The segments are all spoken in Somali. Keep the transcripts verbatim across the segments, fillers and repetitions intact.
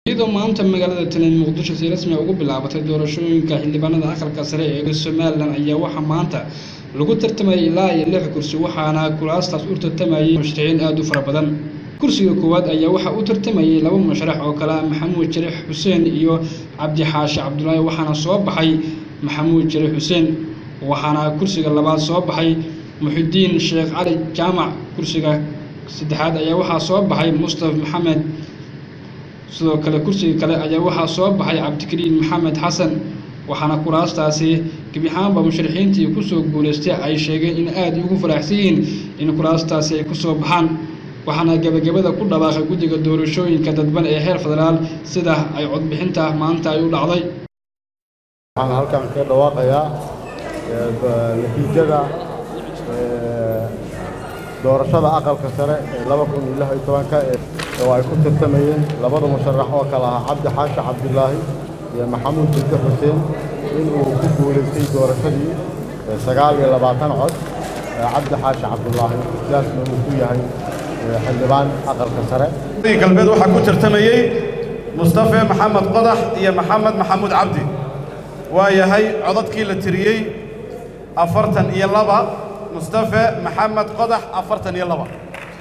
iyadoo maanta magaalada Tallinn Muqdisho si rasmi ah ugu bilaabatay doorashooyinka xildhibaanada aqalka sare ee Soomaaliland ayaa waxa maanta lagu tartamay ilaa iyo lix kursi waxaana kuraastaas u tartamayay musharaxiin aad u fara badan. kursiga koowaad ayaa waxa uu tartamayay laba musharax oo kala ah Maxamuud Jariix Xuseen iyo Cabdi Xaashi Cabdullaahi waxaana soo baxay Maxamuud Jariix Xuseen waxaana kursiga labaad soo baxay Muxidiin Sheekh Cali Jaamac. kursiga saddexaad ayaa waxa soo baxay Mustafa Maxamed sidoo kale kursiga kale ayaa waxa soo baxay Cabdikariin Maxamed Xasan waxaana kuraastaasi gabdhaha musharaxiintii ku soo guuleystay ay sheegeen in aad ugu faraxsan yihiin in kuraastaasi ay ku soo baxaan waxaana gabagabada ku dhawaaqay guddiga doorashooyinka dadban ee heer federaal sida ay codbixinta maanta ay u dhacday. waxaan halkan ka dhawaaqayaa natiijada doorashada aqalka sare ee laba kun iyo lix iyo toban oo ay ku tartamayeen labada musharax oo kala ah Cabdi Xaashi Cabdullaahi iyo Maxamuud Jariix Xuseen in uu ku guuleystay doorashadii sagaal iyo labaatan cod. Cabdi Xaashi Cabdullaahi sidaasna uu ku yahay xildhibaan aqalka sare. galbeed waxaa ku tartamayay Mustafa Maxamed Qodax iyo Maxamed Maxamuud Cabdi waa yahay codadkii la tiriyay afartan iyo laba. Mustafa Maxamed Qodax afartan iyo laba.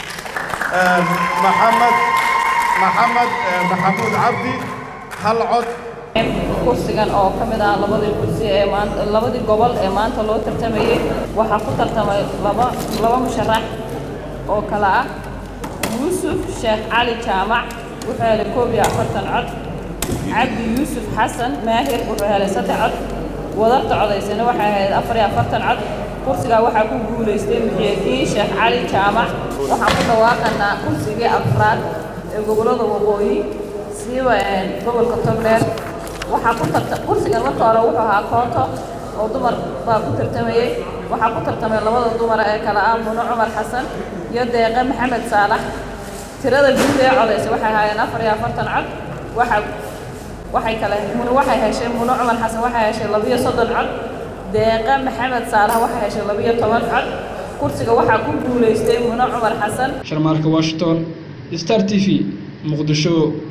محمد محمد محمود عبدي هل عد kursigan oo kamid ah labadii kursi ee maanta labadii gobol ee maanta loo tartamayay waxa ku tartamay laba laba musharax oo kala ah Yuusuf Sheekh Cali Jaamac wuxuu helay koob iyo afartan cod. Cabdi Yuusuf Xasan Maahir wuxuu helay saddex cod. wadarta codaysana waxa ahayd afar iyo afartan cod. kursiga waxa ku guuleystay Muxidiin Sheekh Cali Jaamac waxaan ku dhawaaqanaa kursiga afraad ee gobolada waqooyi siiba gobolka Togdheer waxa ku tartamay kursiga marka hore wuxuu ahaa koonto oo dumar baa ku tartamayay waxa ku tartamay labada dumar ee kala ah Muno Cumar Xasan iyo Deeqa Maxamed Saalax. tirada guud ee codaysay waxa ahaayeen afar iyo afartan cod. waxa waxay kala Muno waxay heshay Muno Cumar Xasan waxay heshay laba iyo soddon cod. Deeqa Maxamed Saalax waxay heshay laba iyo toban cod. kursiga waxa ku guuleystay Muno Cumar Xasan. Sharmaarka Washington Star T V Muqdisho.